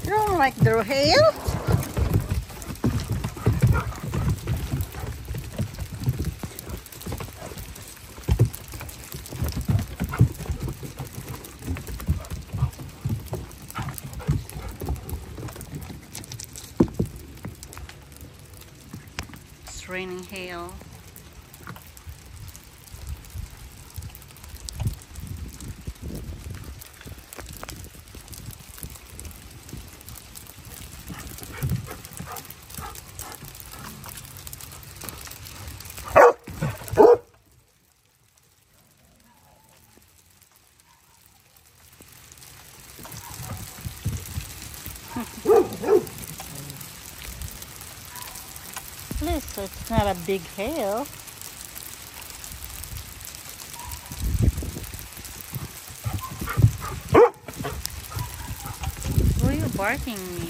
You don't like the hail? It's raining hail. At least it's not a big hail. Why are you barking me?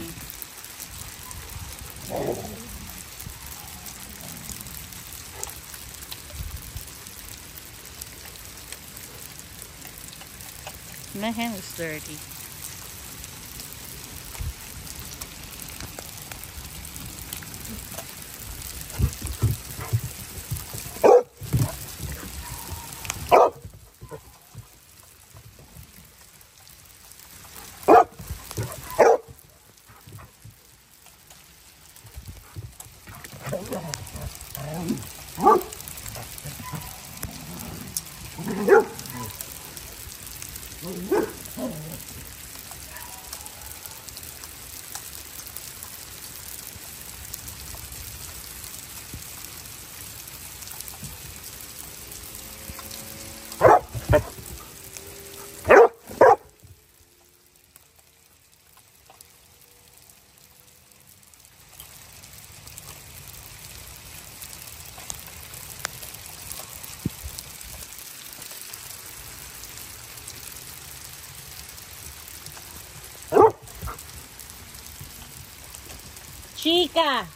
My hand is dirty. Chica!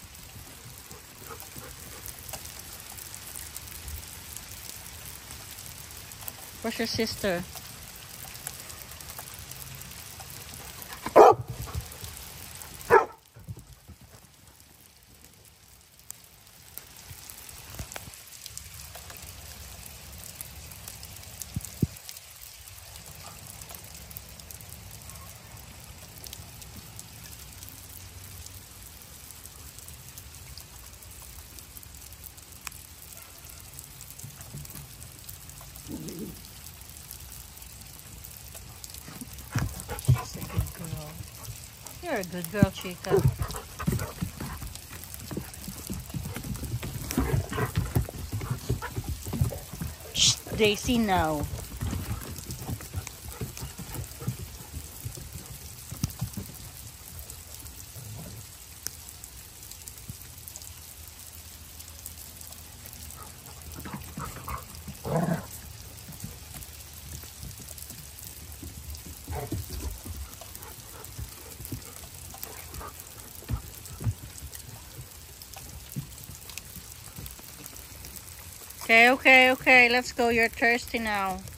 Where's your sister? She's a good girl. You're a good girl, Chica. Shh, Daisy, no. Okay, let's go. You're thirsty now.